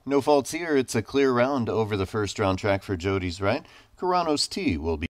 No faults here. It's a clear round over the first round track for Jody's right. Coranos T will be